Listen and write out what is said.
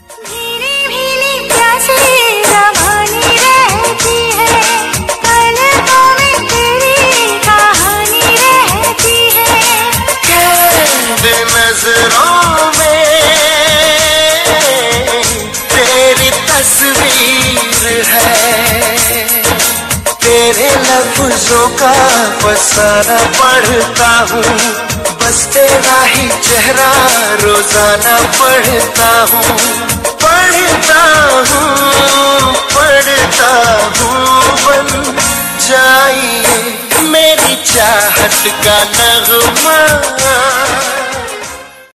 नजरों में तेरी तस्वीर है, तेरे लफ्जों का फसाना पढ़ता हूँ, बस तेरा ही चेहरा रोजाना पढ़ता हूँ, पढ़ता हूँ, पढ़ता हूँ। बन जाइए मेरी चाहत का नगमा।